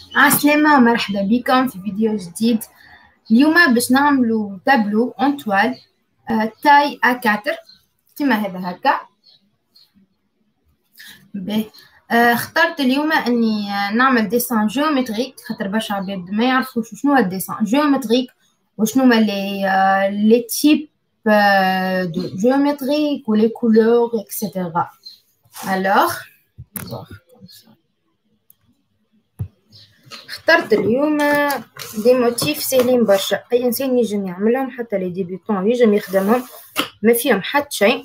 عسلامة، مرحبا بكم في فيديو جديد. اليوم باش نعملو تابلو اون توال تاي A4 كيما هذا هكا. باهي. اخترت اليوم اني نعمل ديسان جيومتريك، خاطر برشا عباد ما يعرفوش شنو هو الديسان جيومتريك وشنو هما لي تيب دو جيومتريك ولي كولور اكسيتيرا. الوغ اخترت اليوم دي موتيف سهلين برشا، اي انسان يجم يعملهم، حتى لي ديبيوتون يجم يخدمهم، ما فيهم حتى شيء.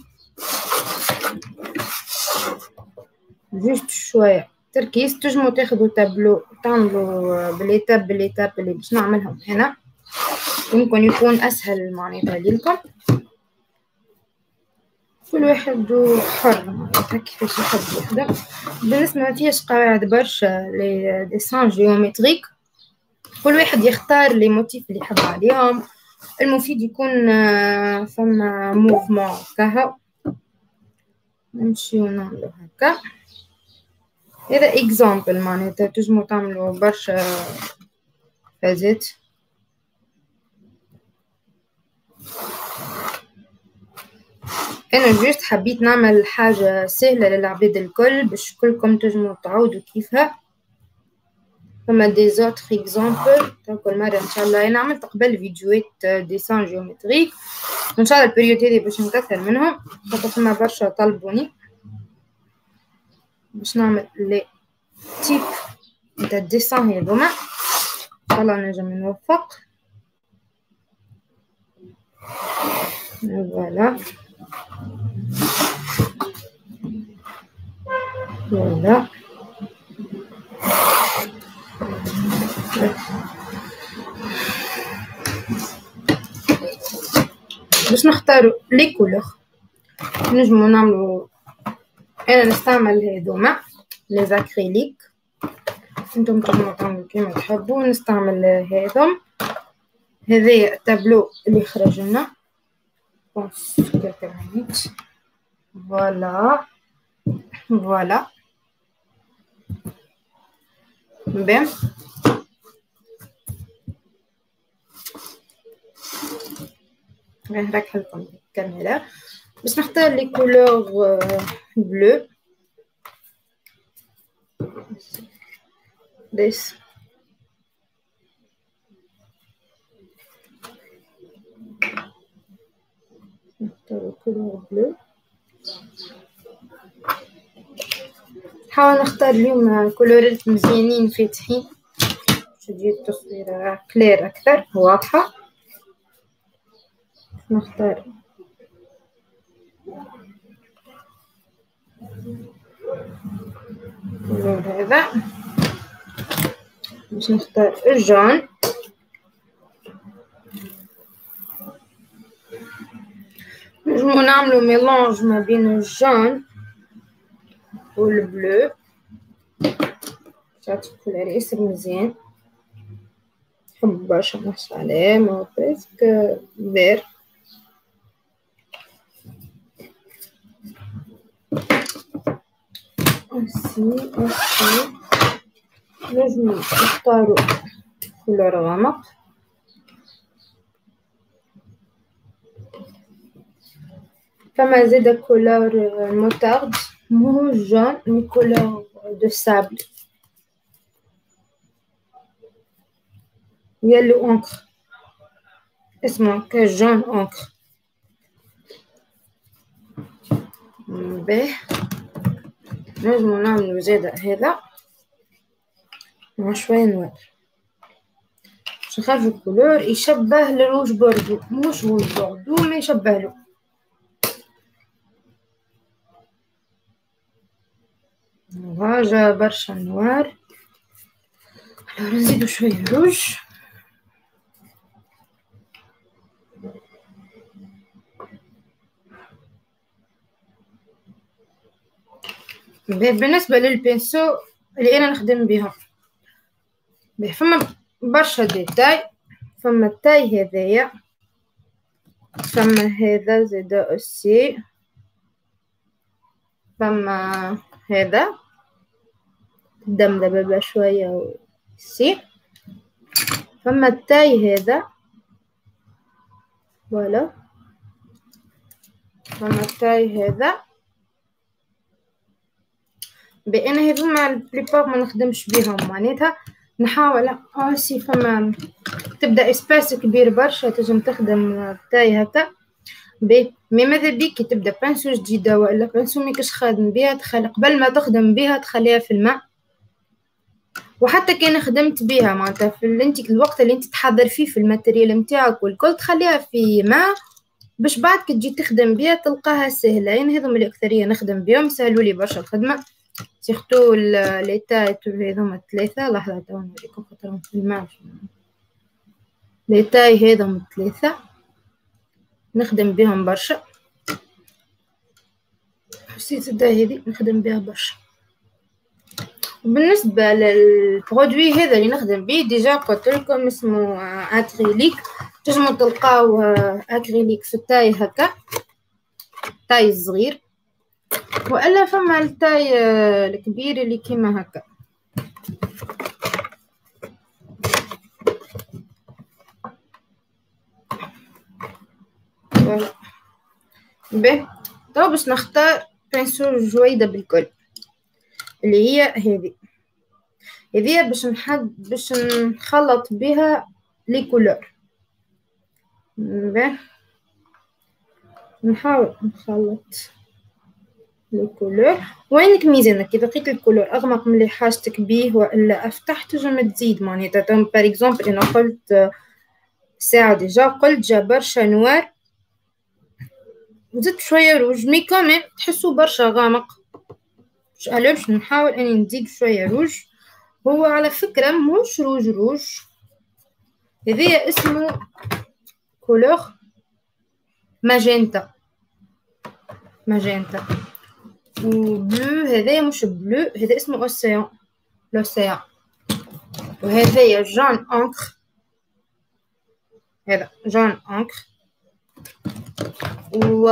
جوست شويه تركيز. تجمو تاخدو تابلو تعملوا باليتاب اللي باش نعملهم هنا، يمكن يكون اسهل معناتها ليكم. كل واحد حر معناتها كيفاش يحب يخدم. بالنسبه ما فيهاش قواعد برشا لي ديسان جيومتريك، كل واحد يختار لي موتيف اللي يحب عليهم. المفيد يكون فما موفمون كهو. نمشيو نعملو هكا. هذا اكزامبل معناتها تجمو تعملو برشا فازات. انا جوست حبيت نعمل حاجه سهله للعباد الكل باش كلكم تجمو تعودوا كيفها. فما دي زوتر اكزامبل كل مره ان شاء الله. انا عملت قبل فيديوهات ديسان جيومتريك، وان شاء الله البريود هذه باش نكثر منهم خاطر فما برشا طلبوني باش نعمل لي تيب نتاع الديسان هذوما. ان شاء الله نجم نوفق. فوالا فوالا. باش نختاروا لي كولور نجمو نعملو. انا نستعمل هذوما لي زاكريليك، انتم تقدروا تعملوا كيما تحبوا. نستعمل هذم. هذايا التابلو اللي خرج لنا بونس كالكرانيت. فوالا فوالا بام. نركح لكم الكاميرا باش نختار لي كولور بلو. this نختار كولور بلو. حاول نختار اليوم كولورات مزيانين فاتحين باش تجي التصوير كلير اكثر واضحه. نختار اللون هذا. باش نختار الجون. نجمو نعملو ميلانج ما بين الجون والبلو، تعطي كولور ياسر مزيان. نحب برشا نحص عليه ما بريسك فير. أسي نجمو نختارو كولور غامق. فما زادا كولور موتارد مو جون مي كولور دو سابل يلو اونكر اسمه كجون اونكر. باهي نجمو نعملو زادا هذا مع شوية نوار باش نخرجو كولور يشبه للروج بوردو، مش روج بوردو ما يشبهلو. حاجة برشا نوار. نزيدو شوية روج. بالنسبة للبنسو اللي انا نخدم بهم فما برشا ديتاي. فما التاي هذايا، فما هذا زادا اوسي، فما هذا دمدبة شوية سي فما التاي هذا فوالا، فما التاي هذا بأن هذوما البليبار ما نخدمش بيهم، معناتها نحاول سي فما تبدا اسباس كبير برشا تنجم تخدم تاي هكا مي ماذا بيك كي تبدا بانسو جديده ولا بانسو ماكش خادم بها تخلي قبل ما تخدم بها تخليها في الماء، وحتى كان خدمت بها معناتها في انت الوقت اللي انت تحضر فيه في الماتريال نتاعك والكل تخليها في ماء باش بعد كي تجي تخدم بها تلقاها سهله. يعني هذوما الاكثريه نخدم بهم سهلوا لي برشا الخدمه، سيرتو لي تاي هذوما الثلاثه. لحظه تو نوريكم خاطرهم في الماء. لي تاي هذوما الثلاثه نخدم بهم برشا، حسيت التاي هذي نخدم بها برشا. بالنسبه للبرودوي هذا اللي نخدم به ديجا قلت لكم اسمه اكريليك، تنجموا تلقاو اكريليك في التاي هكا تاي صغير، والا فما التاي الكبير اللي كيما هكا. به تو باش نختار بنسول جويده بالكل اللي هي هذه باش نخلط بها لي كولور. به نحاول نخلط لي كولور. وينك ميزانك اذا لقيت الكولور اغمق من اللي حاجتك بيه والا افتح تنجم تزيد معناتها. باغ اكزومبل انا قلت ساعه ديجا قلت جا برشا نوار وزدت شويه روج مي كمان تحسوا برشا غامق، باش نحاول اني نزيد شويه روج. هو على فكره مش روج هذا اسمه كولور ماجنتا وبلو. هذا مش بلو، هذا اسمه اوسيان لوسيان. وهذا جون انكر، هذا جون انكر. و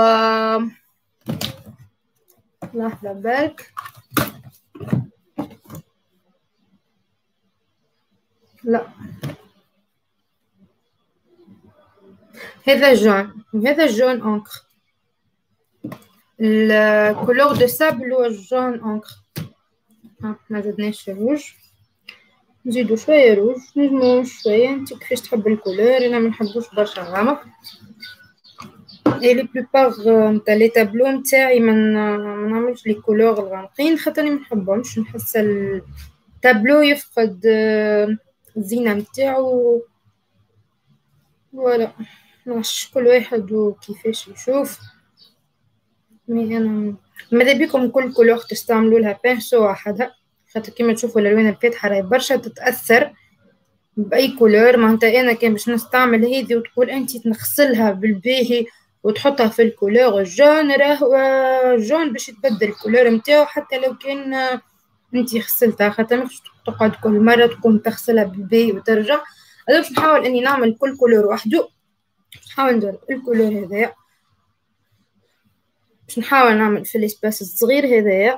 لحظة بالك، لا هذا جون وهذا جون انكر. الكولور دو سابل هو جون انكر. ما زدناش الروج، نزيدو شويه روج نجمو شويه انت كيفاش تحب الكولور. انا ما نحبوش برشا غامق. اي لي بلوبار نتاع لي تابلو نتاعي ما نعملش لي كولور الغامقين خاطرني ما نحبهمش، نحس التابلو يفقد الزينه نتاعو. ولا مش كل واحد وكيفاش يشوف. مي انا ماذا بيكم كل كولور تستعملوا لها بانسو وحدها خاطر كيما تشوفوا الالوان الفاتحه راهي برشا تتاثر باي كولور. معناتها انا كان باش نستعمل هذه وتقول انت تنغسلها بالباهي وتحطها في الكولور الجون، راه جون باش يتبدل الكولور نتاعو حتى لو كان انت غسلتها، خاطر مش تقعد كل مره تقوم تغسلها بالباهي وترجع. انا باش نحاول اني نعمل كل كولور وحده. نحاول ندير الكولور هذايا، باش نحاول نعمل في الاسباس الصغير هذايا.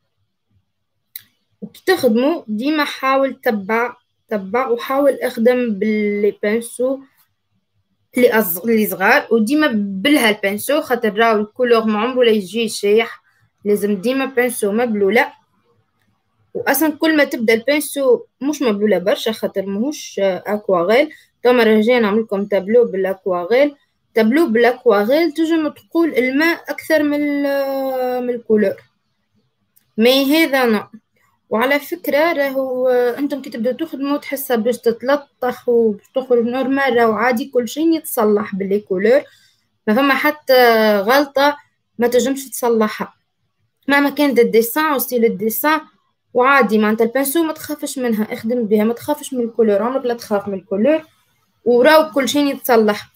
وكي تخدموا ديما حاول تبع وحاول اخدم باللي بانسو اللي صغار وديما بلها البانسو خاطر راهو الكولور ما عمره لا يجي شايح، لازم ديما بانسو مبلوله. واصلا كل ما تبدا البانسو مش مبلوله برشا خاطر ماهوش اكواغيل. توما راجعين نعمل لكم تابلو بالاكواغيل. تابلو بالاكواغيل تنجم تقول الماء اكثر من الكولور، مي هذا نوع. وعلى فكرة راهو انتم كي تبداو تخدموا تحسها باش تتلطخ وباش تخرج نورمال، راهو عادي كل شيء يتصلح باللي كولور. ما فما حتى غلطة ما تنجمش تصلحها مهما كان الديسان وستيل الديسان. وعادي معناتها البنسو ما تخافش منها، اخدم بها ما تخافش من الكولور، عمرك لا تخاف من الكولور وراو كل شيء يتصلح.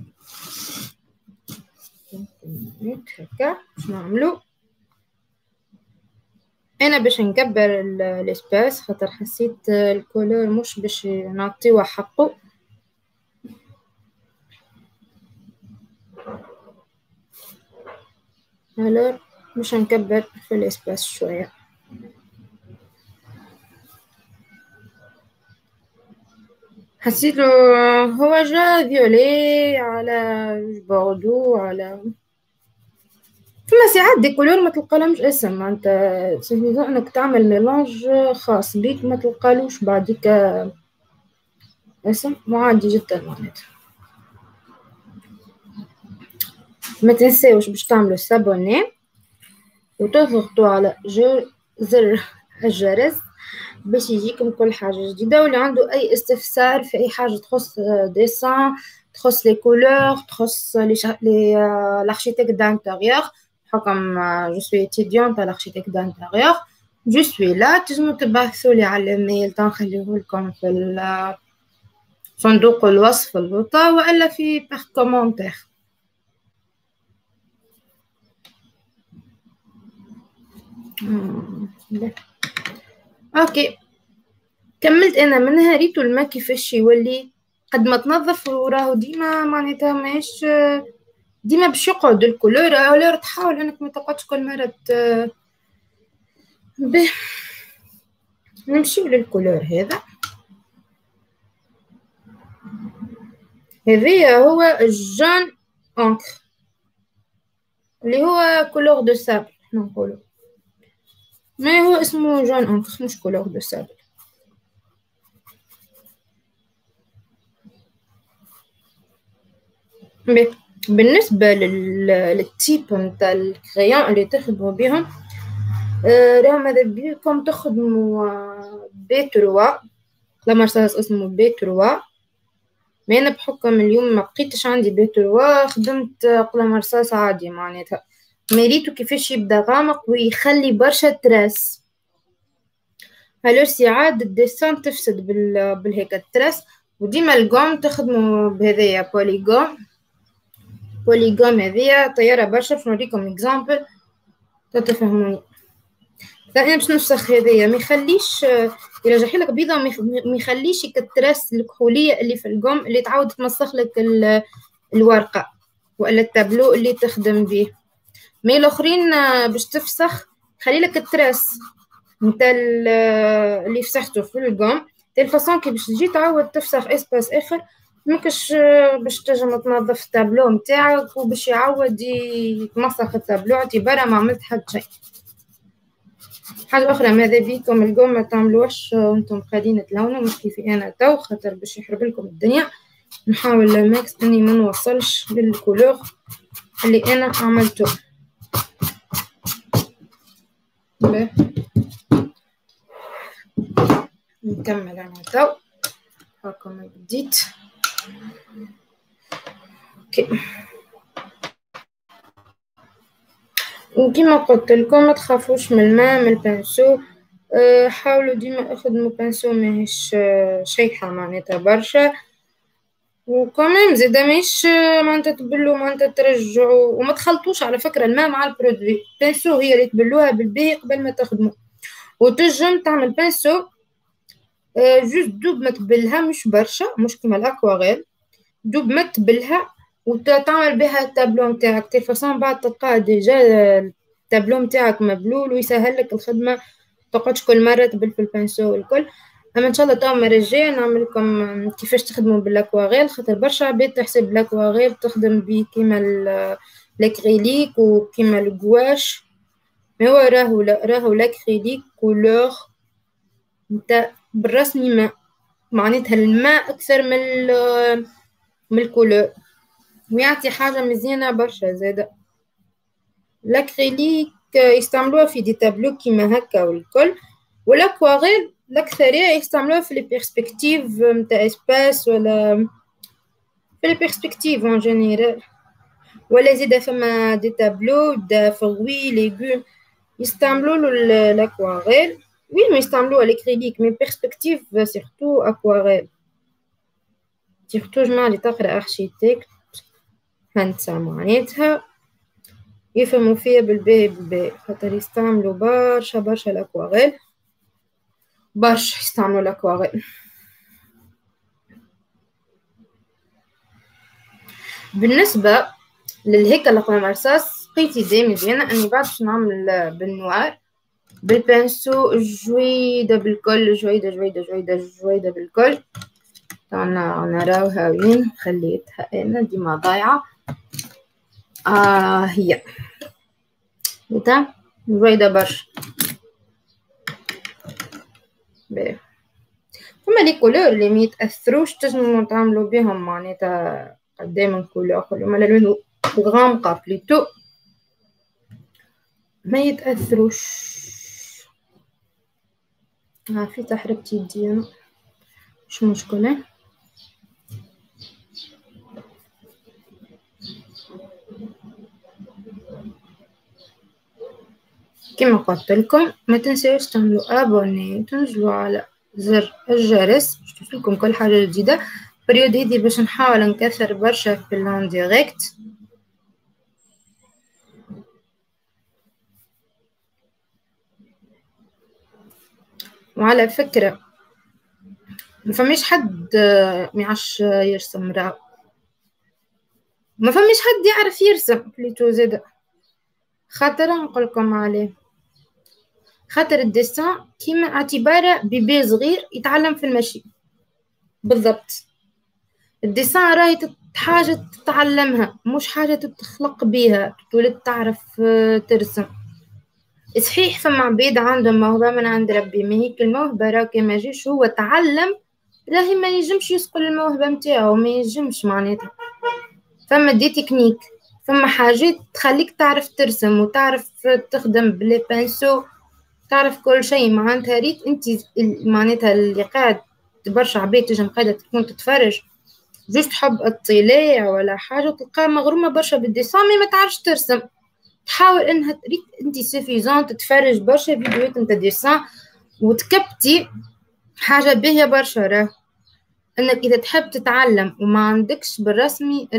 هكا باش نعملو. انا باش نكبر الاسباس خاطر حسيت الكولور مش باش نعطيوه حقه. الور باش نكبر في الاسباس شويه. حسيت له هو جا فيولي على بوردو على فما ساعات دي كولور ما تلقالهمش اسم معناتها سيفيزون انك تعمل ميلانج خاص بيك ما تلقالوش بعديك اسم وعادي جدا معناتها. ما تنساوش باش تعملوا سابوني وتضغطوا على زر الجرس باش يجيكم كل حاجة جديدة. واللي عنده أي استفسار في أي حاجة تخص ديسان تخص لي كولور تخص l'architecte d'intérieur حكم جو سوي étudiante à l'architecte d'intérieur جو سوي لا. تجمو تبعثولي على الميل تنخليهولكم في صندوق الوصف اللوطة وإلا في بار كومنتير. اوكي كملت انا منها. ريتو الماء كيفاش يولي قد ما تنظف وراهو ديما معناتها ماهيش ديما باش يقعد الكولور ولا تحاول انك ما تقعدش كل مرة نمشيو للكولور هذا. هذايا هو جون انكر اللي هو كولور دو سابل نقولو ما هو اسمه جون انكر مش كولور دو سابل. بالنسبة للتيب نتاع الكريون اللي تخدموا بهم راهم ماذا بيكم تخدموا B3 لمرصاص اسمه B3. ما أنا بحكم اليوم ما بقيتش عندي B3 خدمت قلم رصاص عادي معناتها. مريتو كيفاش يبدا غامق ويخلي برشا تراس هلو ساعات الديسان تفسد بالهيك التراس. وديما القوم تخدموا بهذايا بوليغون هذيا طيارة برشا. باش نوريكم اكزامبل تتفهموني. فأنا باش نفسخ هذايا ما يخليش يرجح لك بيضة ما يخليش التراس الكحولية اللي في القوم اللي تعاود تمسخ لك الورقة ولا التابلو اللي تخدم به. مي الاخرين باش تفسخ خلي لك التراس نتاع اللي فسحته في القوم تاع فاصون كي باش تجي تعاود تفسخ اسباس اخر ماكش باش تنجم تنظف التابلو نتاعك وباش يعاود يتمسخ التابلو اعتبارها ما عملت حتى شيء. حاجه اخرى ماذا بيكم القوم ما تعملوش وانتم قاعدين تلونوا مش كيفي انا تو خاطر باش يحرب لكم الدنيا. نحاول ماكس اني ما نوصلش للكولور اللي انا عملته. نكمل انا تو هاكم بديت. اوكي وكما قلت لكم ما تخافوش من الماء من البنسو. حاولوا ديما اخدموا بنسو ماهيش شيحة معناتها برشا وكمان زادا ماهيش معناتها تبلوا معناتها ترجعوا وما تخلطوش على فكرة الماء مع البرودوي. بنسو هي اللي تبلوها بالباهي قبل ما تخدموا وتنجم تعمل بنسو جوست دوب ما تبلها مش برشا مش كيما الاكواريل دوب ما تبلها وتعمل بها التابلو نتاعك تي فاصون بعد تلقى ديجا التابلو نتاعك مبلول ويسهل لك الخدمه تقعدش كل مره تبل في البنسو والكل. اما ان شاء الله تو المره الجايه نعمل لكم كيفاش تخدموا بالاكواريل خاطر برشا عباد تحسب الاكواريل تخدم بيه كيما الاكريليك وكيما الغواش. ما هو راهو الاكريليك كولور نتاع بالرسمي ماء معناتها الماء اكثر من الكولور ويعطي حاجه مزيانه برشا. زاده الاكريليك يستعملوها في دي تابلو كيما هكا والكل والاكواريل الاكثريه يستعملوها في لي بيرسبكتيف نتاع اسباس ولا في لي بيرسبكتيف ان جينيرال ولا زاده فما دي تابلو دا فروي ليغوم يستعملوا له الاكواريل. وي ما يستعملوها الاكريليك مي بيرسبكتيف سيرتو اكواريل سيرتو جماعه اللي تقرا ارشيتكت هندسه معناتها يفهموا فيها بالباهي خاطر يستعملوا برشا الاكواريل برشا يستعملوا الاكواريل. بالنسبه للهيكل القلم رصاص لقيت ايدي مزيانه اني بعد باش نعمل بالنوار بالبنسو جويده بالكل جويده بالكل نراوها وين خليتها أنا ديما ضايعة. هي بتاع زويدة برشا. باهي فما لي كولور اللي ما يتأثروش تنجمو تعملو بيهم معناتها قدام كولور هما الألوان غامقة بليتو ما يتأثروش. في تحركت يدي أنا مش مشكلة. كما قلت لكم ما تنساوش تعملوا ابوني وتنزلوا على زر الجرس باش توصلكم كل حاجه جديده. بريود هذه باش نحاول نكثر برشا في اللون ديريكت. وعلى فكره ما فماش حد ما يعرفش يرسم راه ما فماش حد يعرف يرسم بليتو زاده خاطر نقولكم عليه خاطر الديسان كيما اعتباره بيبي صغير يتعلم في المشي بالضبط. الديسان راهي حاجة تتعلمها مش حاجة تتخلق بيها تولد تعرف ترسم. صحيح فما عبيد عندهم موهبة من عند ربي ما هيك الموهبة راه كي ما جيش هو تعلم راهي ما ينجمش يسقل الموهبة متاعو ما ينجمش معناتها. فما دي تكنيك فما حاجات تخليك تعرف ترسم وتعرف تخدم بلي بانسو تعرف كل شيء معناتها ريت انت معناتها اللي قاعد برشا عبيد تجم قاعدة تكون تتفرج جوست تحب اطلاع ولا حاجة تلقاها مغرومة برشا بالديسان ما تعرفش ترسم تحاول انها تريد انت سيفيزون تتفرج برشا فيديوهات نتاع ديسان وتكبتي حاجة باهية برشا راه انك اذا تحب تتعلم وما عندكش بالرسمي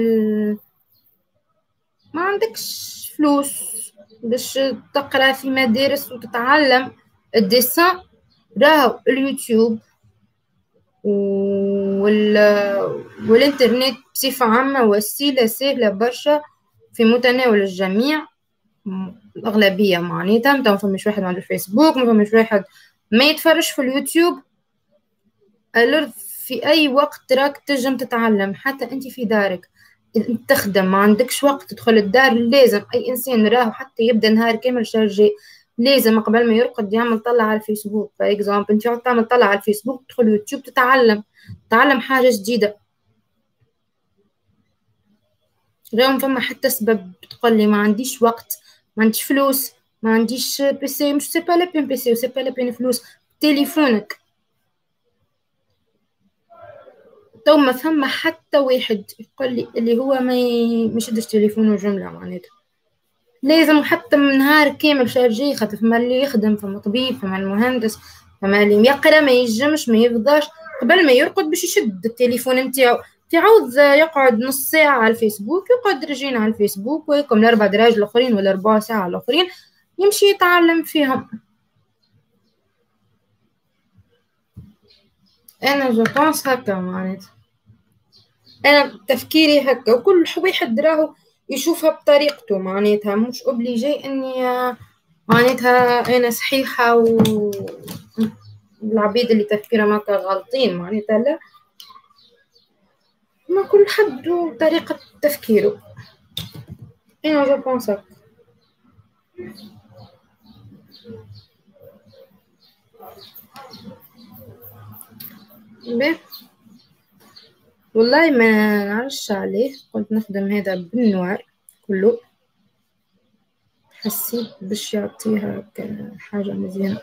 ما عندكش فلوس باش تقرا في مدارس وتتعلم الديسان راهو اليوتيوب والإنترنت بصفة عامة وسيلة سهلة برشا في متناول الجميع الأغلبية معناتها ما فماش واحد ما عندوش فيسبوك ما فماش واحد ما يتفرج في اليوتيوب. ألر في أي وقت راك تنجم تتعلم حتى أنت في دارك انت تخدم ما عندكش وقت تدخل الدار لازم أي إنسان راهو حتى يبدأ نهار كامل شارجي لازم قبل ما يرقد يعمل طلع على الفيسبوك باي اكزامبل انت تعمل طلع على الفيسبوك تدخل يوتيوب تتعلم حاجة جديدة. اليوم فما حتى سبب تقول لي ما عنديش وقت ما عنديش فلوس ما عنديش بيسي مش سي با لا بين بيسي وسي با لا بين فلوس تليفونك تو ما فما حتى واحد يقول لي اللي هو ما يشدش تليفونه جملة معناتها لازم حتى من نهار كامل شارجي خاطر فما اللي يخدم فما طبيب فما المهندس فما اللي يقرا ما يجمش ما يفضاش قبل ما يرقد باش يشد التليفون نتاعو تعود يقعد نص ساعة على الفيسبوك يقعد رجين على الفيسبوك ويكم الأربع دراج الآخرين ولا 4 ساعة الآخرين يمشي يتعلم فيهم. أنا جو بونس هكا معناتها أنا تفكيري هكا وكل واحد راهو يشوفها بطريقته معناتها مش أوبليجي إني معناتها أنا صحيحة والعبيد اللي تفكيرهم هكا غالطين معناتها لا ما كل حد وطريقة تفكيره أنا جو بونس هكا. والله ما نعرفش عليه كنت نخدم هذا بالنوار كله حسيت باش يعطيها حاجة مزيانة.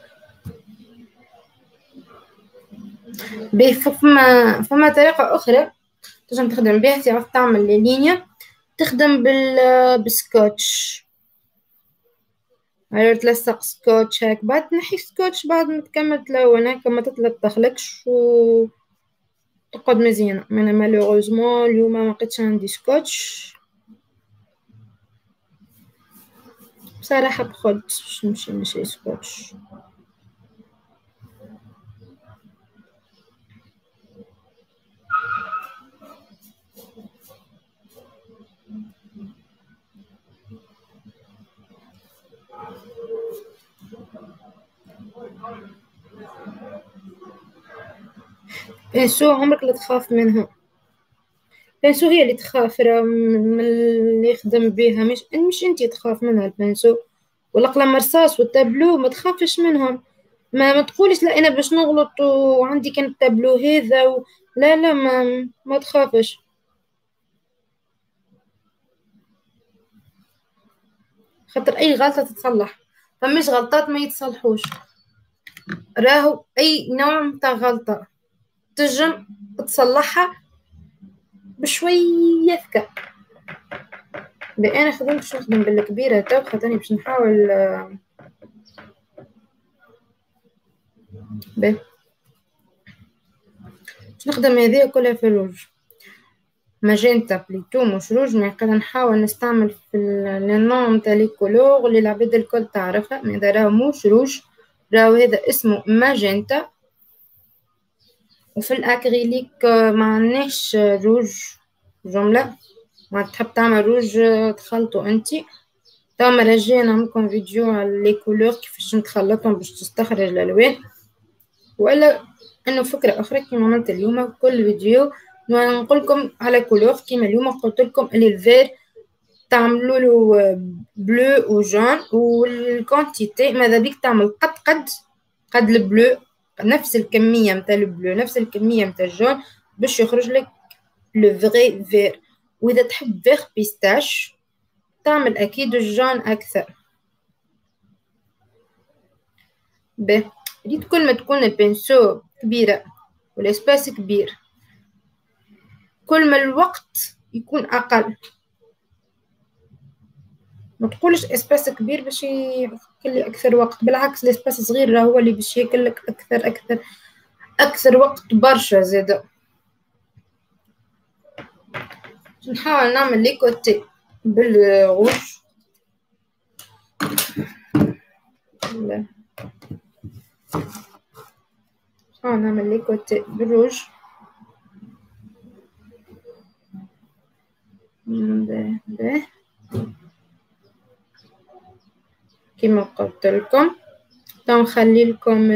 فما طريقة أخرى تنجم تخدم بها تعرف تعمل لينيا تخدم بالسكوتش على تلصق سكوتش هيك بعد تنحي سكوتش بعد ما تكمل تلون هكا ما تتلخلكش تقعد مزيانة. أنا مالوغوزمون اليوم ما لقيتش عندي سكوتش بصراحة بخد باش نمشي سكوتش. بنسو عمرك لا تخاف منها. بنسو هي اللي تخاف من اللي يخدم بيها، مش انتي تخاف منها البنسو. والقلم رصاص والتابلو ما تخافش منهم. ما تقولش لا انا باش نغلط وعندي كان التابلو هذا لا لا، ما تخافش. خاطر اي غلطة تتصلح، فمش غلطات ما يتصلحوش. راهو اي نوع متاع غلطة تجم تصلحها بشوية ذكاء. انا خدمت باش نخدم بالكبيرة تو، خاطرني باش نحاول باش نخدم هذه كلها في الروج ماجنتا بليتو مش روج. ما قاعدة نحاول نستعمل في النوع متاع لي كولور اللي العباد الكل تعرفها، ما هذا راهو مش روج، راهو هذا اسمه ماجنتا. وفي الاكريليك ما عندناش روج جملة، ما تحب تعمل روج تخلطوا انتي. تو مرة جاية نعملكم فيديو على لي كولور كيفاش نتخلطهم باش تستخرج الالوان. ولا انه فكرة اخرى كيما عملت اليوم كل فيديو نقول لكم على كولور، كيما اليوم قلت لكم اللي الفير تعملوا له بلو وجون، والكونتيتي ماذا بيك تعمل قد البلو، نفس الكمية متاع البلو نفس الكمية متاع الجون باش يخرج لك لو فغي فير. واذا تحب فيغ بيستاش تعمل اكيد الجون اكثر. به ريت كل ما تكون البنسو كبيرة والاسباس كبير كل ما الوقت يكون اقل. ما تقولش اسباس كبير باش ياكل اكثر وقت، بالعكس الاسباس صغير هو اللي باش ياكلك اكثر وقت برشا زاده. نحاول نعمل لي كوتي بالغوش. نحاول نعمل لي كوتي بالروج. به كما قلت لكم نخلي لكم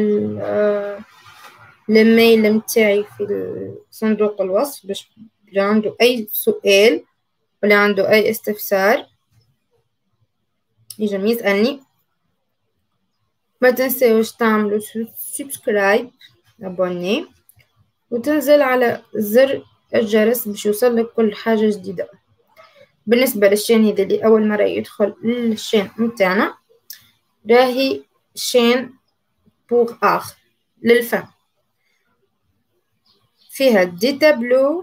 الميل متاعي في صندوق الوصف باش اللي عنده اي سؤال ولا عنده اي استفسار يجم يسألني. ما تنسوش تعملوا سبسكرايب ابوني وتنزل على زر الجرس باش يوصلك كل حاجة جديدة. بالنسبة للشين هذا اللي أول مرة يدخل للشين متاعنا راهي شين بوغ آخ للفن، فيها دي تابلو،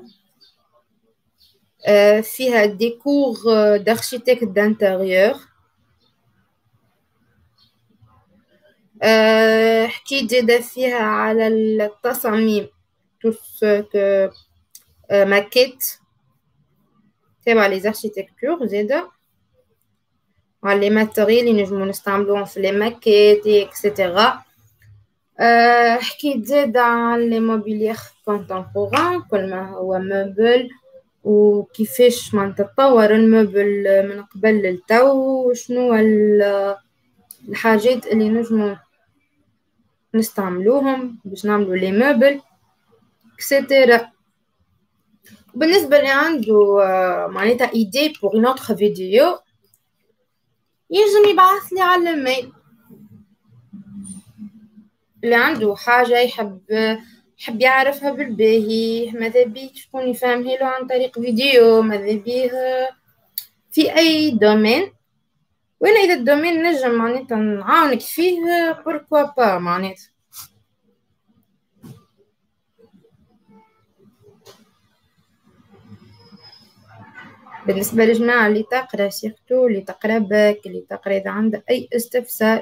فيها دي كور دارشيتكت دانتيريور، حكيت زادا فيها على التصاميم توس ماكيت تبع لي زاركتيكتور زادا، على لي ماتيريال اللي نجمو نستعملوهم في لي ماكيت اكسيتيرا. حكيت زادا على لي موبيليير كونتمبوران كل ما هو موبل وكيفاش معناتها تطور الموبل من قبل للتو، وشنو الحاجات اللي نجمو نستعملوهم باش نعملو لي موبل اكسيتيرا. بالنسبة اللي عنده معناتها ايدي بوغ اون اوتر فيديو ينجم يبعثلي على الميل. اللي عنده حاجة يحب يعرفها بالباهي، ماذا بيه تكون يفهمها له عن طريق فيديو، ماذا بيه في أي دومين. وأنا إذا الدومين نجم معناتها نعاونك فيه بوركوا با معناتها. بالنسبة للجماعة اللي تقرأ سيرتو اللي تقرأ باك اللي تقرأ إذا عنده أي استفسار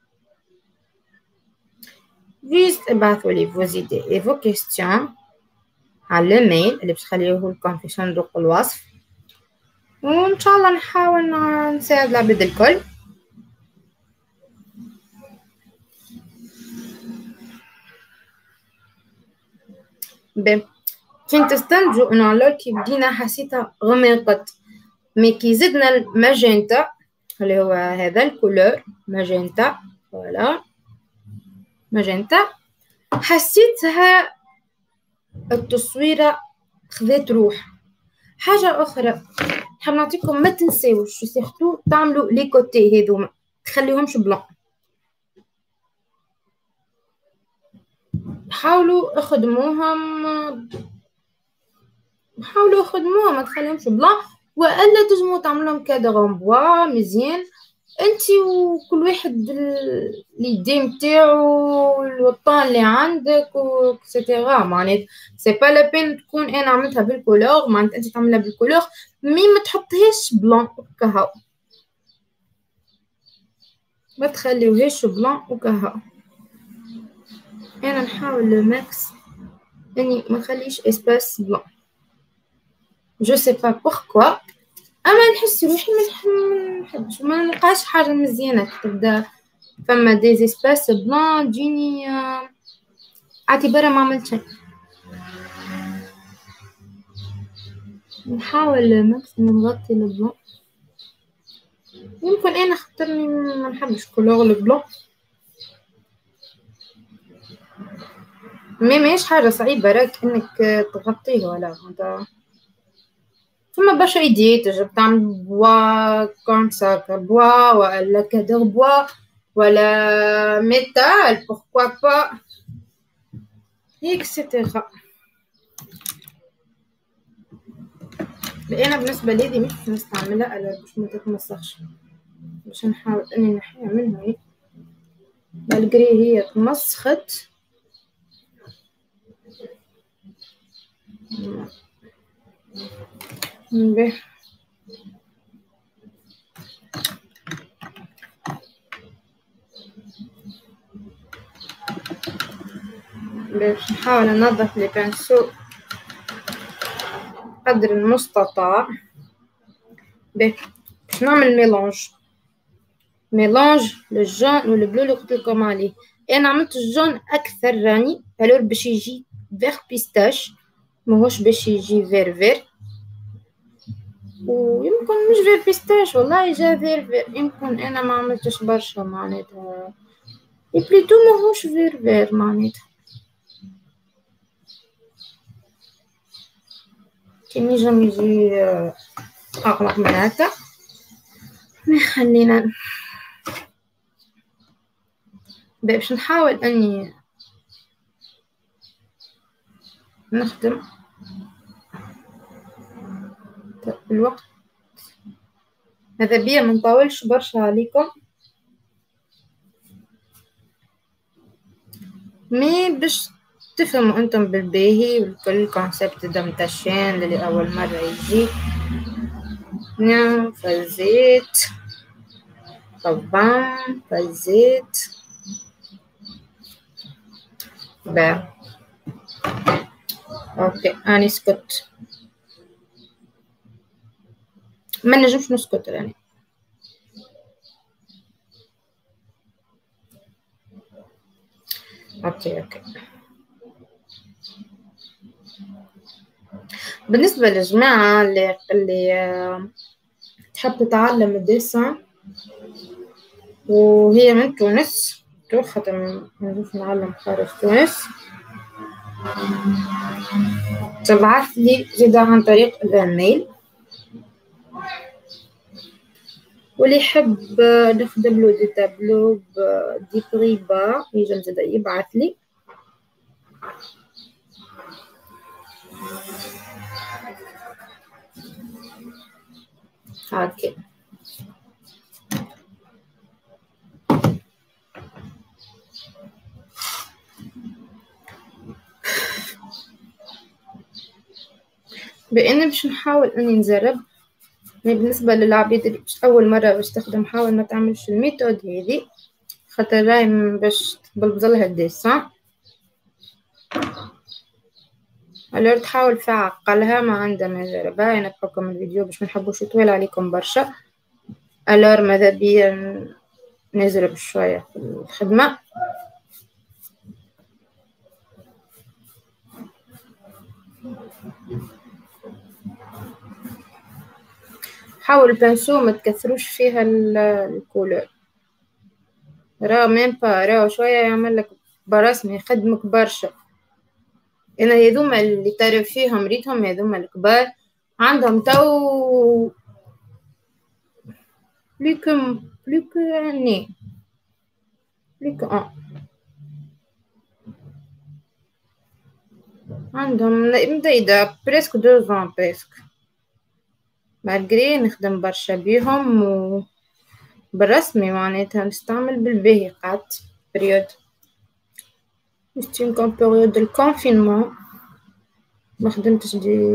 جيست ابعثوا لي فو زيدي اي فو كيستيون على الميل اللي باش نخليه لكم في صندوق الوصف، وان شاء الله نحاول نساعد العباد الكل. كي تستنتجوا انه على كي بدينا حسيتها غمقت، مي كي زدنا الماجنتا اللي هو هذا الكولور ماجنتا، فوالا ماجنتا حسيتها التصويرة خذت روح. حاجة أخرى حاب نعطيكم، ما تنساوش سيرتو تعملوا لي كوتي هذوما، تخليهمش بلون. حاولوا اخدموهم ما تخليهمش بلون، والا تجمو تعملهم كادغون بوا مزيان انتي وكل واحد اليدي نتاعو الوطان اللي عندك وكسيتيرا. معناتها سي با لا بين تكون انا عملتها بالكولور، معناتها انت تعملها بالكولور مي ما تحطهاش بلون وكهو، ما تخليوهاش بلون وكهو. انا نحاول لو ماكس اني ما نخليش اسباس بلون، جو سي با بوركوا، اما نحس روحي ما نحبش، ما نلقاش حاجه مزيانه تبدا فما دي اسباس بلون جيني اعتبرها ما عملت شيء. نحاول ماكسيموم نغطي البلون، يمكن انا خاطرني ما نحبش كولور البلون، مي ماهيش حاجه صعيبه راك انك تغطيه. ولا هذا ثم برشا ايديات تجرب تعمل بوا كونساك بوا ولا كادر بوا ولا ميتال بوركوا با اكسيتيرا. انا بالنسبه لي مش نستعملها الا باش ما تتمسخش، باش نحاول اني نحيها منها بالجري هي تمسخت. باش نحاول ننظف لي بانسو قدر المستطاع. باش نعمل ميلانج للجون والبلو اللي قلت لكم عليه. انا عملت الجون اكثر راني الور باش يجي فيغ بيستاش، ماهوش باش يجي فير ويمكن مش فير بيستاش والله جا فير يمكن انا ما عملتش برشا معناتها بليتو ماهوش فير معناتها كي نجم يجي اغلق من هكا. خلينا باش نحاول اني نخدم الوقت هذا بيا ما نطولش برشا عليكم، مي باش تفهموا انتم بالباهي والكل كونسبت دمتاشين اللي اول مره يجي. نعم فالزيت طبعا فالزيت با اوكي اني سكت ما نجمش نسكت يعني. اوكي بالنسبه للجماعه اللي تحب تتعلم الديسان وهي من تونس، خاطر نجمش نعلم خارج تونس، تبعث لي زيدا عن طريق الايميل، واللي يحب نخدم له دي تابلو دي بريبا يجم زيدا يبعث لي. اوكي بأن باش نحاول اني نجرب بالنسبة للعبيد اللي باش اول مرة باش تخدم، حاول ما تعملش الميثود هذه خاطر راهي باش تبلبزلها الديسان، الور تحاول في عقلها ما عندها ما جربها. انا بحكم الفيديو باش منحبوش يطول عليكم برشا، الور ماذا بيا نزرب شوية في الخدمة. حاول البنسو ما تكثروش فيها الكولور، راه ميم با راه شويه يعمل لك برسمه يخدمك برشا. أنا هذوما اللي تعرف فيهم ريتهم هذوما الكبار عندهم تو بلوك ني بلوك عندهم مديدة بريسك 2 ans بريسك مالجري نخدم برشا بيهم وبالرسمي معناتها نستعمل بالباهي قعدت بريود نستيم كون بريود الكونفينمون ما خدمتش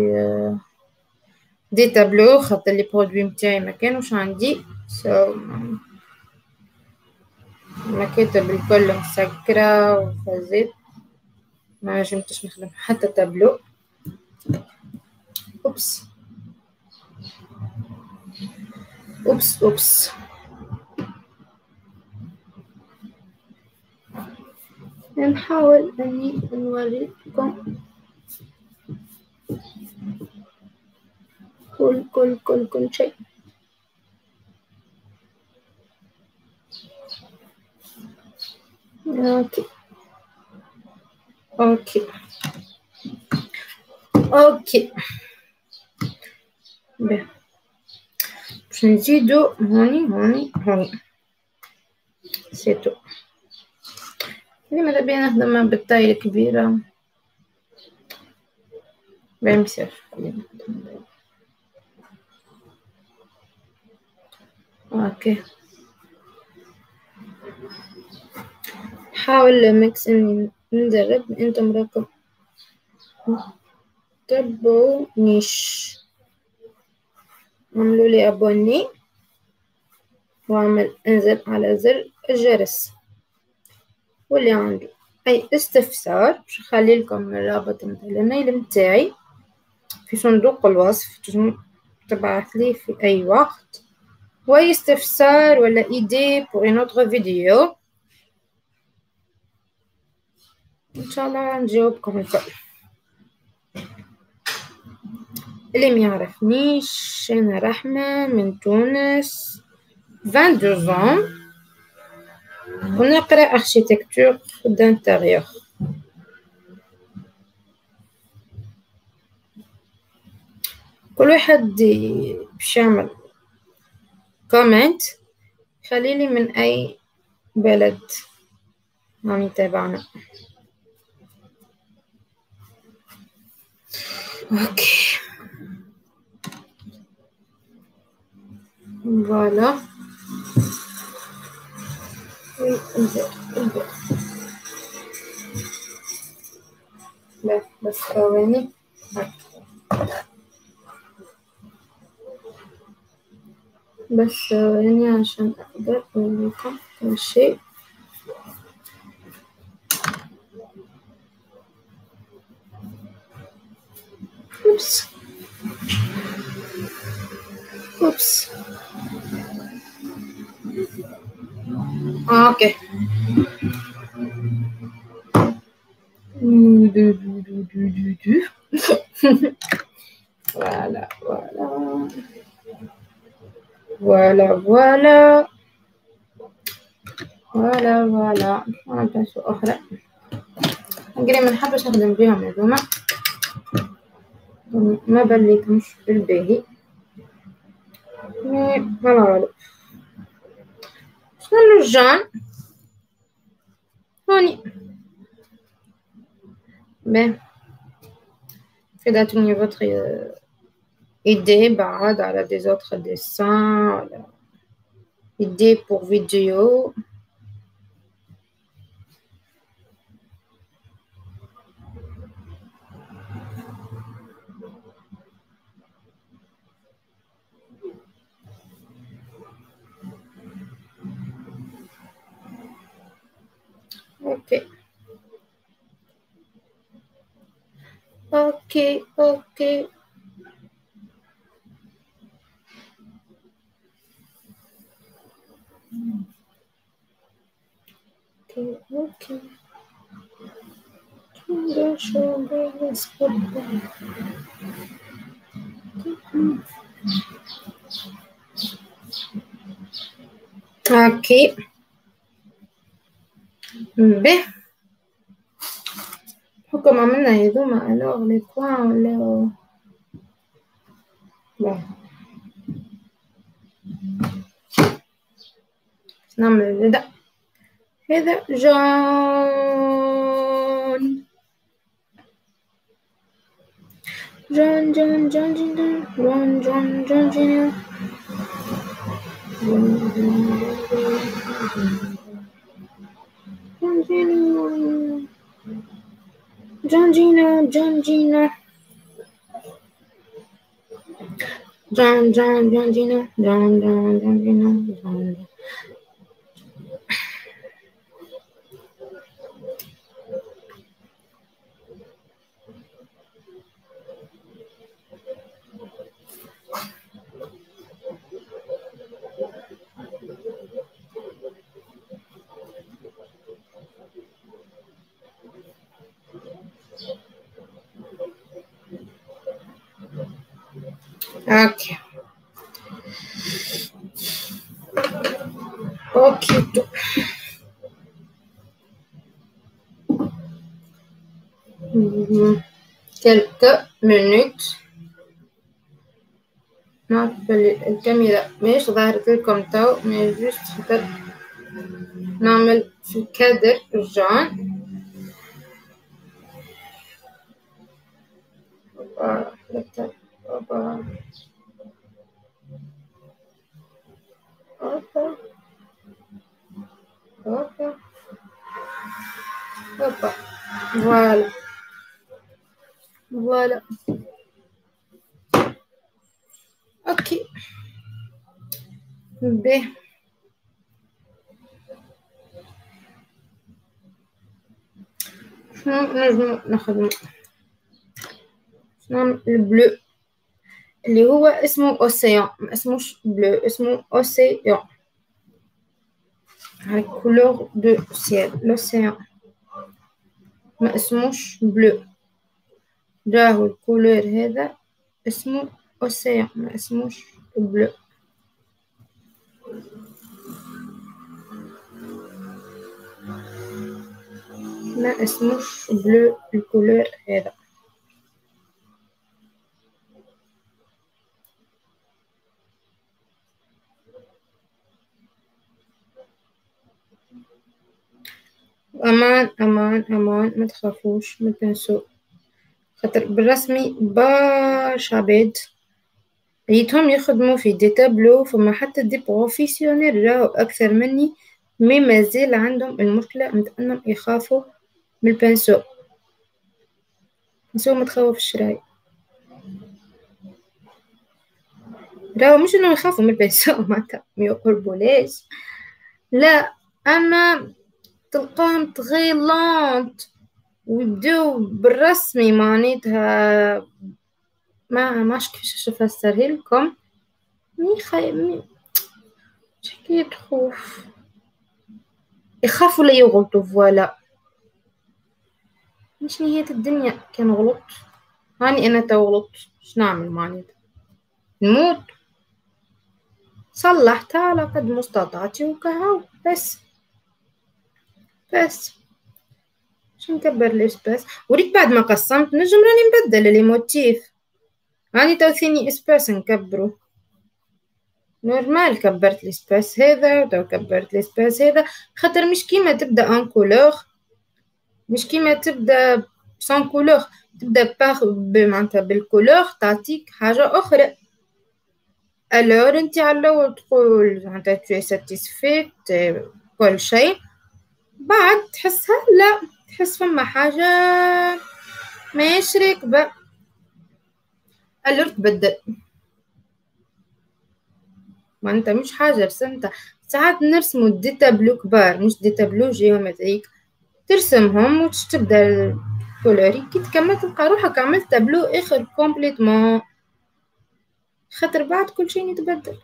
دي تابلو خاطر لي برودوي متاعي ما كانوش عندي المكاتب الكل مسكرة وفازت ما نجمتش نخدم حتى تابلو اوبس اوبس اوبس نحاول اني نوريكم كل شيء. اوكي باهي باش نزيدو هوني سيتو اللي ماذا بيا نخدم بالطاية كبيرة باهي مسيرش اوكي حاول ميكس اني ندرب انتم راكم تبونيش عملوا لي ابوني واعمل انزل على زر الجرس واللي عنده اي استفسار باش نخلي لكم الرابط نتاع الميل نتاعي في صندوق الوصف تنجم تبعث لي في اي وقت واي استفسار ولا ايدي pour une autre vidéo ان شاء الله نجاوبكم الكل. اللي ما يعرفنيش انا رحمة من تونس 22 ans ونقرا architecture d'intérieur. كل واحد باش يعمل كومنت خليلي من اي بلد عم يتابعنا. اوكي فوالا بس ثواني عشان اقدر اوريكم كل شيء. اوبس اوكي فوالا بس أخرى نقري ما نحبش نخدم بيهم هذوما ما بليكمش بالباهي ما غالب شنو الجان هوني باهي فداتوني votre idée بعد على des autres dessins idée pour vidéo. Ok. Ok. حكم عملنا هذوما الوغ لي بوان ولاو بون نعمل هذا جون جون جون جون جون جون جون جون جون جينو جون جينو جون جون جون جينو جون جون جون جينو جون اوكي اوكي quelques minutes نعطل الكاميرا مش ظهرت لكم تو مي جوست خاطر نعمل في الكادر جون فوالا فوالا اوكي به شنو نجمو نخدمو نعمل البلو اللي هو اسمه اوسيان ما اسموش بلو اسمه اوسيان هاي كولور دو سيل لوسيان ما اسموش بلو راهو الكولور هذا اسمه اوسيان ما اسموش بلو ما اسموش بلو الكولور هذا امان امان امان ما تخافوش ما تنسوا خاطر بالرسمي برشا عباد ريتهم يخدموا في دي تابلو فما حتى دي بروفيسيونيل راهو اكثر مني مي مازال عندهم المشكله متاع انهم يخافوا من البنسو ما تخوفش راهي راهو مش انهم يخافوا من البنسو معناتها ما يقربولهاش لا اما تلقاهم تغي لونت ويبداو بالرسمي معناتها ماش كيفاش نفسرها لكم مي حكاية خوف يخافوا لا يغلطوا فوالا مش نهاية الدنيا كان غلط هاني انا تو غلطت اش نعمل معناتها نموت صلحتها على قد مستطاعتي وكهو بس باش نكبر الاسباس وريت بعد ما قسمت نجم راني نبدل لي موتيف هاني تو ثاني اسباس نكبرو نورمال كبرت الاسباس هذا وتو كبرت الاسباس هذا خاطر مش كيما تبدا ان كولور مش كيما تبدا سان كولور تبدا معناتها بالكولور تعطيك حاجه اخرى الور انت على الاول تقول معناتها تو ساتيسفيت كل شيء بعد تحسها لا تحس فما حاجه ماهيش راكبه الور تبدل ما انت مش حاجه رسمتها ساعات نرسمو دي تابلو كبار مش دي تابلو جيومتريك ترسمهم وتبدا الكولوري كي تكمل تلقى روحك عملت تابلو اخر كومبليتمون خاطر بعد كل شيء يتبدل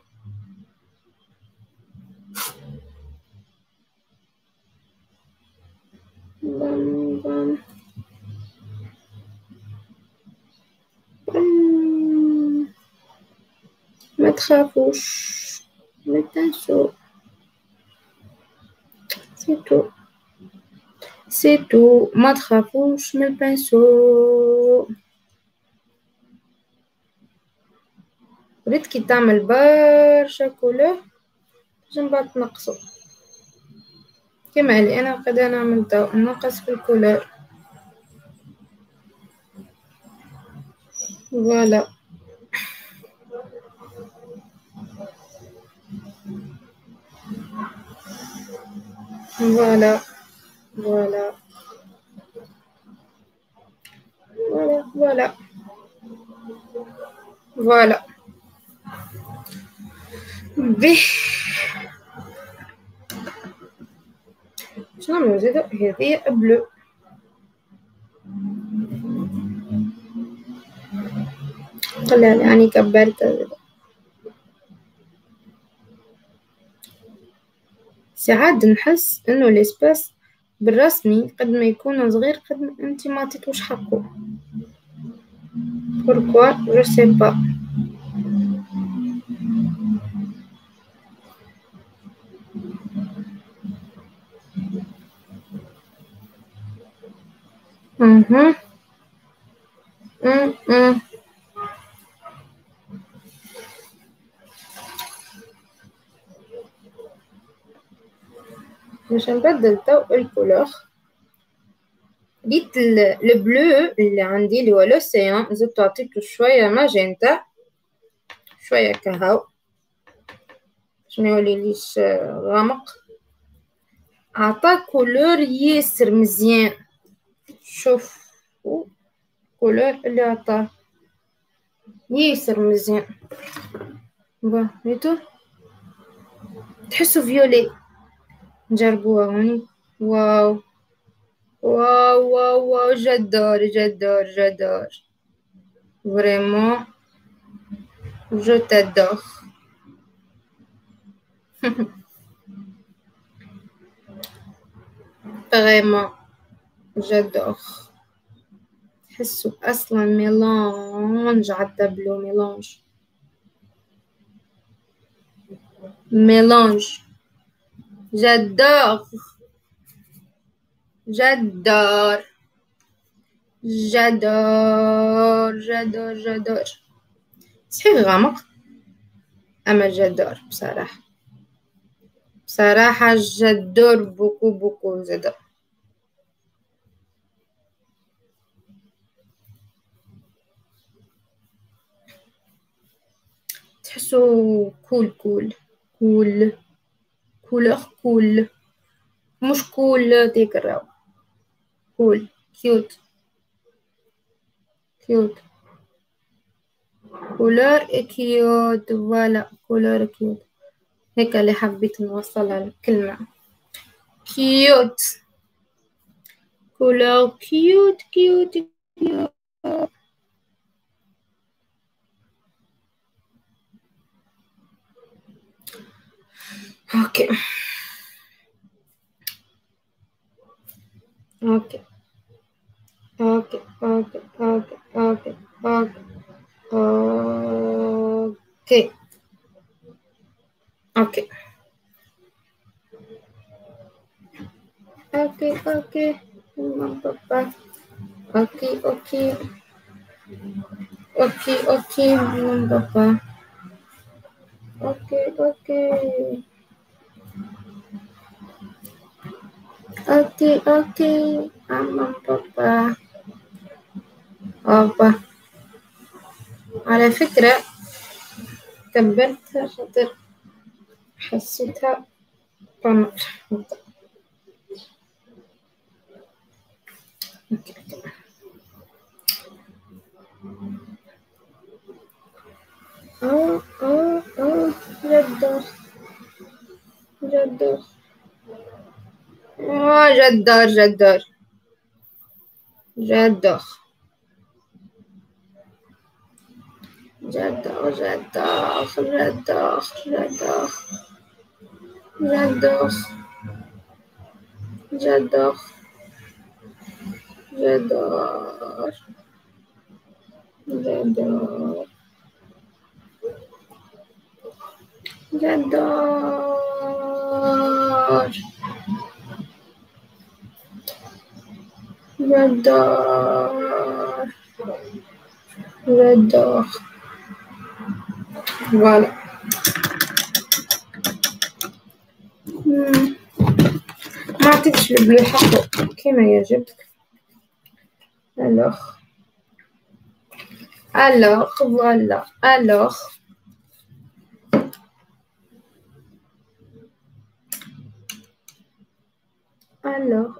ما تخافوش ما تنسوا سيتو سي تو، ما تخافوش من البنسو. ريت كي تعمل برشا كولور تنجم بعد تنقصو، كيما اللي انا قاعدة نعمل تو نقص في الكولور. فوالا فوالا فوالا فوالا فوالا فوالا. به شنو نعملو زادا؟ هذيا بلو. قلها يعني كبرتها زادا. ساعات نحس انه الاسباس بالرسمي قد ما يكون صغير قد ما انت ما عطيتوش حقه. pourquoi je sais pas. اها باش نبدل تو الكولور. لقيت البلو اللي عندي اللي هو لوسيان زدت عطيته شوية ماجنتا شوية كهو باش ميوليليش غامق. عطا كولور ياسر مزيان. شوفوا كولور اللي عطاه ياسر مزيان. با ريتو تحسوا فيولي. نجربوها هوني. واو واو واو واو جدار جدار جدار فريمون جو تادور. فريمون جدار. تحسوا اصلا ميلانج عالتابلو ميلانج ميلانج. جدار جدار جدار جدار جدار. صحيح غامق اما جدار بصراحة بصراحة جدار بوكو بوكو زادا. تحسوا كول كول كول كولور كول مش كول ديك الراو كول كيوت كيوت كولور كيوت. فوالا كولور كيوت هيك اللي حبيت نوصلها الكلمة كيوت كولور كيوت كيوت كيوت. اوكي اوكي اوكي اوكي اوكي اوكي اوكي اوكي اوكي اوكي اوكي بابا اوكي اوكي اوكي اوكي بابا اوكي اوكي اوكي اوكي بابا. بابا على فكرة كبرتها خاطر حسيتها طمر. جدار جدار جدار جدار جدار جدار جدار جدار جدار جدار جدار جدار جدار جدار. j'adore, j'adore. Voilà. ما عطيتش البلو حقه كيما يعجبك. alors voilà alors alors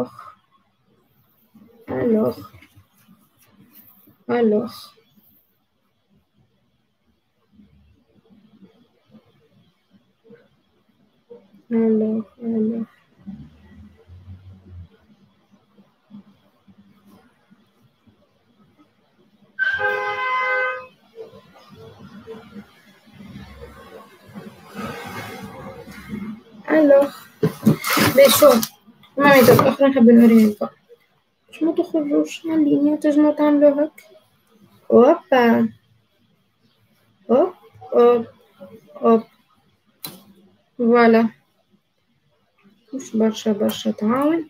بشو ما ميتات أخرى نحب نوريها لكم باش ما تخرجوش على اللينيا تنجمو تعملو هاك هوبا هوب هوب هوب فوالا مش برشا تعاون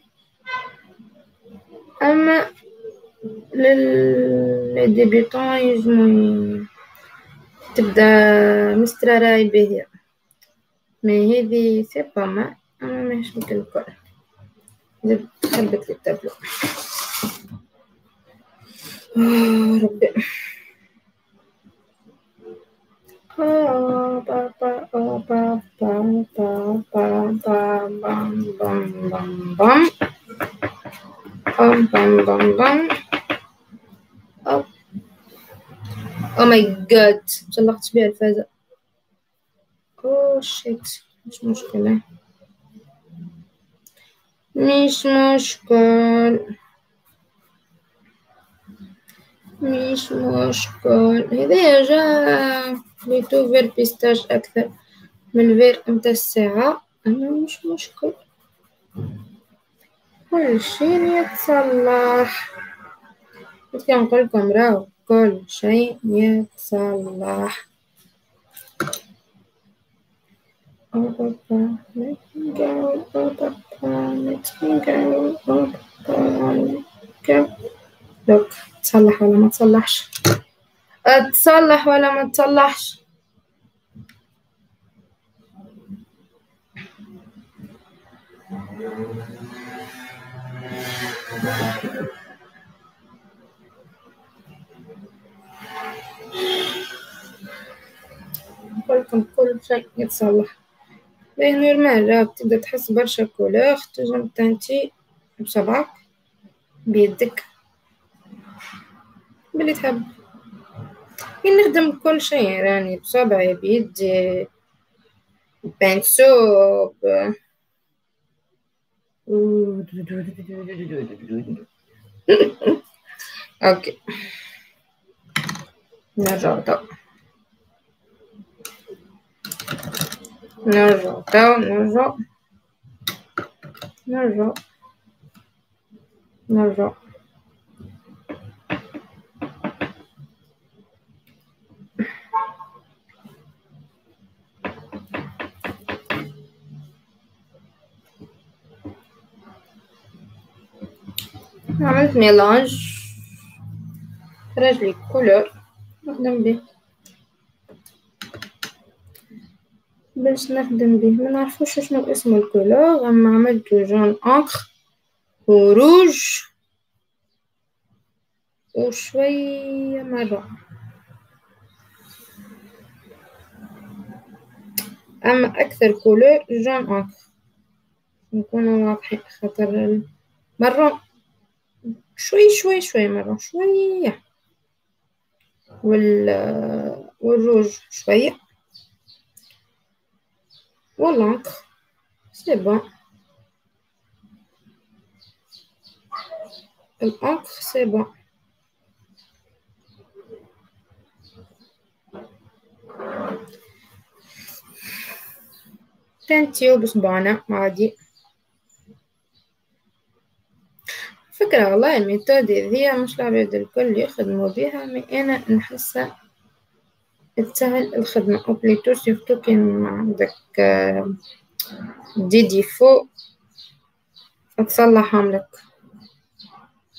أما للديبيتون يجمو تبدا مستراراي باهية مي هذي سي با ما أما ماهيش مثل الكل زدت خربت لي التابلو ربي او ماي جاد طلقت بها الفازة اوه شيت مش مشكلة مش مشكل هذايا جا بيتو فير بيستاج أكثر من الفير متاع الساعة أما مش مشكل كل شيء يتصلح كنت نقولكم راهو كل شيء يتصلح Oh papa, let me go. Oh papa, let me go. Oh papa, go. لوك تصلح ولا ما تصلحش تصلح ولا ما تصلحش نقولكم كل شيء يتصلح باهي نورمال راه تبدا تحس برشا كولور تنجم تانتي بصبعك بيدك بلي تحب نخدم كل شيء راني بصبعي بيدي بانسو اوكي نرجع عملت ميلانج رجلي كولور نخدم به باش نخدم به ما نعرفوش شنو اسم الكولور اما عملته جون انكر وروج وشوية مرة اما اكثر كولور جون انكر نكونوا واضحين خاطر مرة شوي مرة شوية والروج شوية والانكر سي بون الانكر سي بون تنتيو بصبعنا عادي فكرة والله الميثود هذيا مش العباد الكل يخدموا بها مي أنا نحسها تسهل الخدمة أو بليتو سيرتو كان عندك دي ديفو تصلحهم لك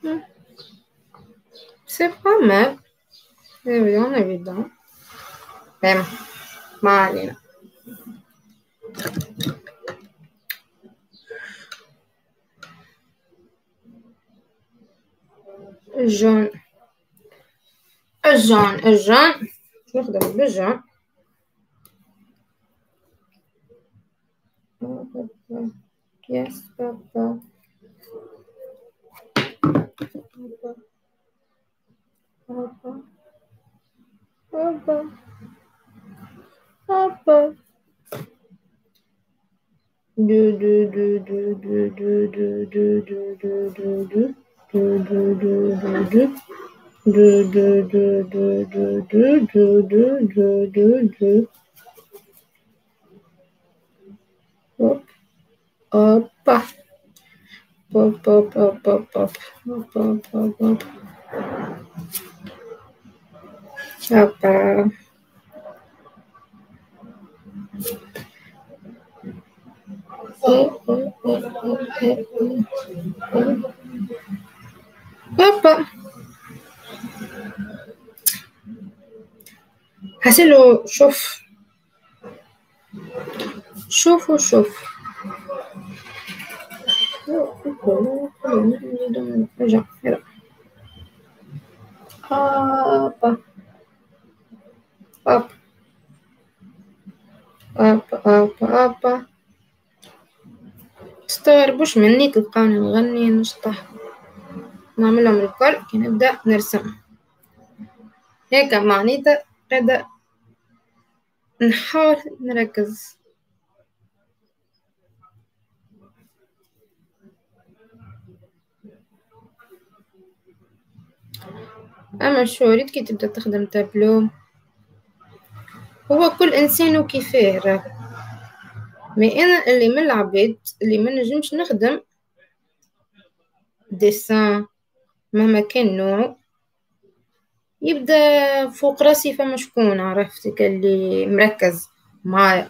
C'est pas mal. Évidemment, évidemment. Même. ما علينا. الجون شو نخدم بالجون. Yes, papa. Papa. Opa. Pop, pop, pop, pop, pop. Pop, pop, pop. Opa. Opa. هسيله شوف. شوفوا شوف. رجع يلا. أبا أب أبا تستغربوش مني تلقاني نغني نشطح نعملهم الكل كي نبدأ نرسم هيك معناتها قاعدة نحاول نركز. أما شو ريت كي تبدأ تخدم تابلو هو كل إنسان وكيفاه راه مي أنا اللي من العباد اللي ما نجمش نخدم ديسان مهما كان نوعه يبدأ فوق راسي فما شكون عرفتك اللي مركز معايا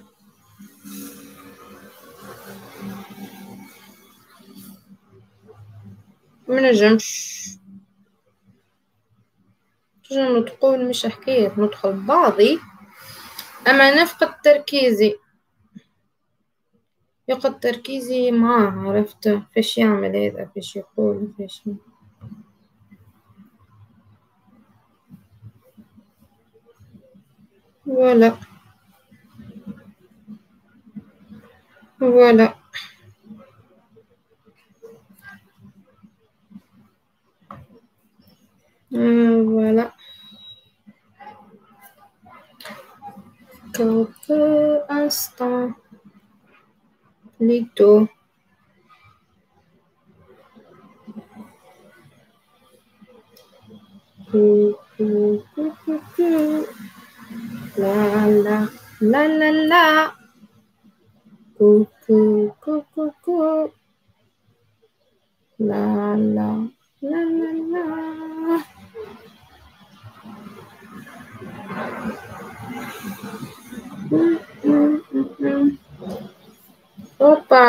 ما نجمش تنجم تقول مش حكاية ندخل بعضي أما نفقد تركيزي يفقد تركيزي معاه عرفت فاش يعمل هذا فاش يقول فاش ولا ولا voilà. Quelques instants plus tôt. La la la la la. Coucou coucou coucou. La la la la la. Opa.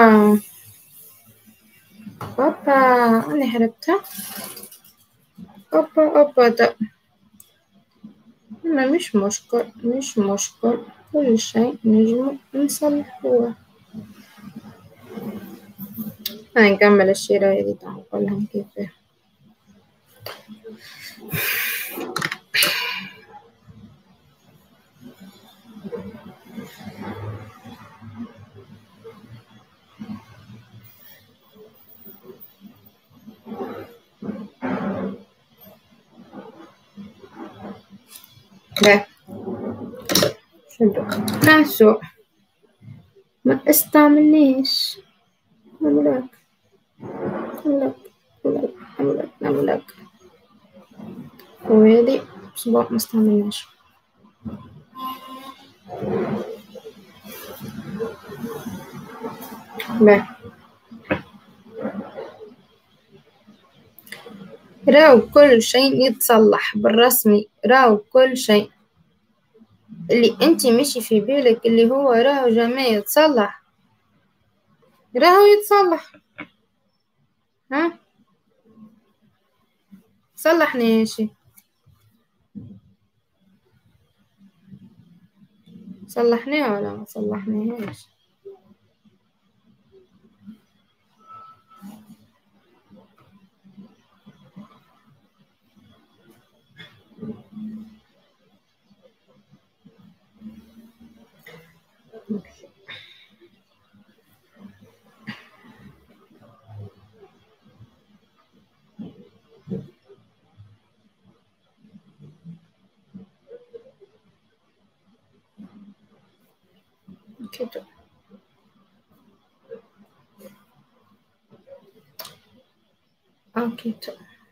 Opa. أنا هربتها. أوبا ده ما مش مشكل كل شيء نجم نصلحوه. هنكمل الشراية دي تعقلهم كيف لا شدو ناسو ما استعملنيش نملك وهذه أسبوع ما استعملناش لا راو كل شيء يتصلح بالرسمي راو كل شيء اللي انت مشي في بالك اللي هو راهو جماعة يتصلح راهو يتصلح ها صلحني شي صلحناه ولا ما صلحناهاش؟ كده اوكي.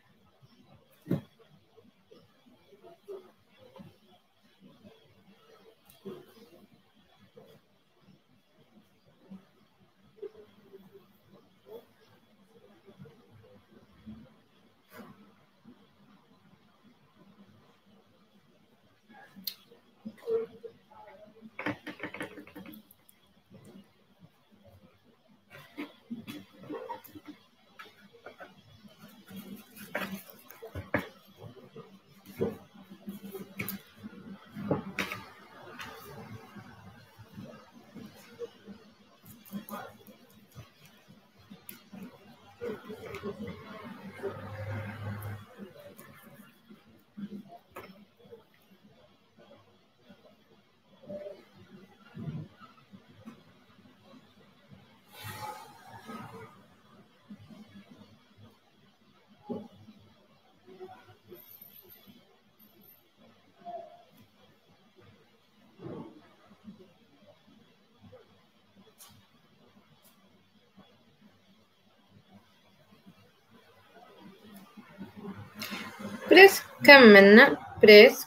بريسك كملنا بريسك.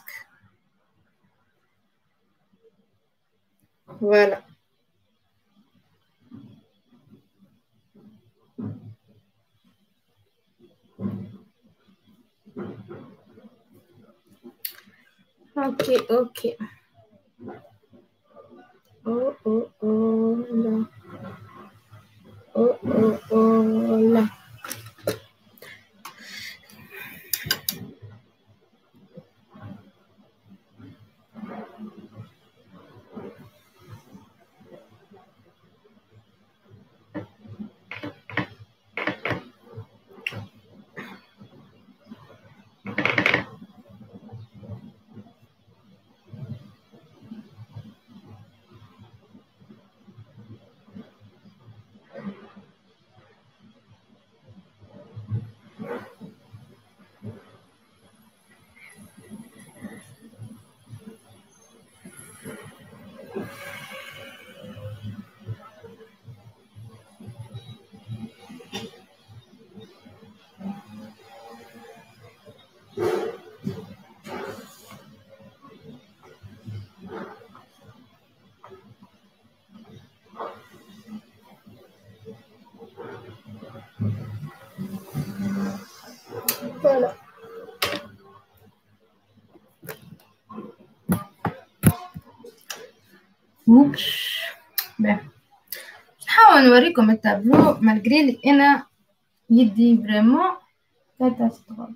فوالا اوكي اوكي. او او او لا او او او لا. فوالا اوبس. نحاول نوريكم التابلو مالغري لي انا يدي فريمون كاتاستروف.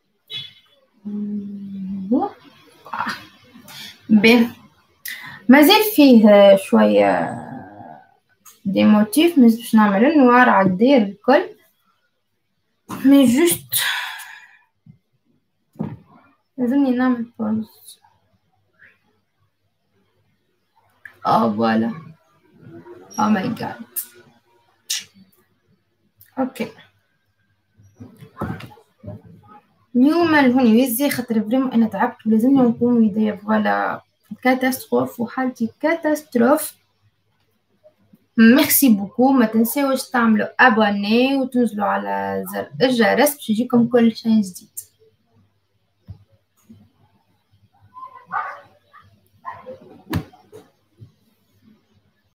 بيه مازال فيه شوية دي موتيف مش باش نعمل النوار على الدير الكل مي جوست لازمني نعمل بوز. فوالا ماي جاد. اوكي اليوم هوني ويزي خاطر فريمون انا تعبت ولازمني نقوم يديا. فوالا كاتاستروف وحالتي كاتاستروف. ميرسي بوكو. ما تنساوش تعملوا ابوني وتنزلوا على زر الجرس باش يجيكم كل شيء جديد.